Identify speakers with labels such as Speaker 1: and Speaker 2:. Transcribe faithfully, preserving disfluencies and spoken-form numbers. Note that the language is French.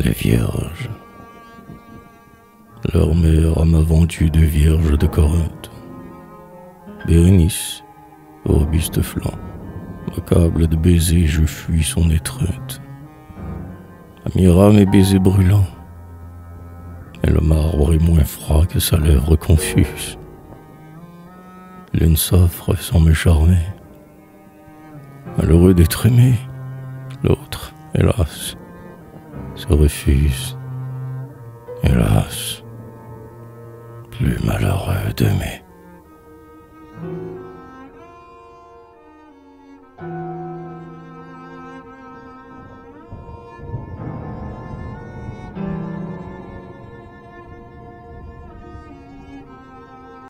Speaker 1: les vierges. Leur mère m'a vendu de vierges de Corinthe. Bérénice, robuste flanc, m'accable de baisers, je fuis son étreinte. Amira mes baisers brûlants, et le marbre est moins froid que sa lèvre confuse. L'une s'offre sans me charmer, malheureux d'être aimé, l'autre, hélas, se refuse. Hélas, plus malheureux d'aimer.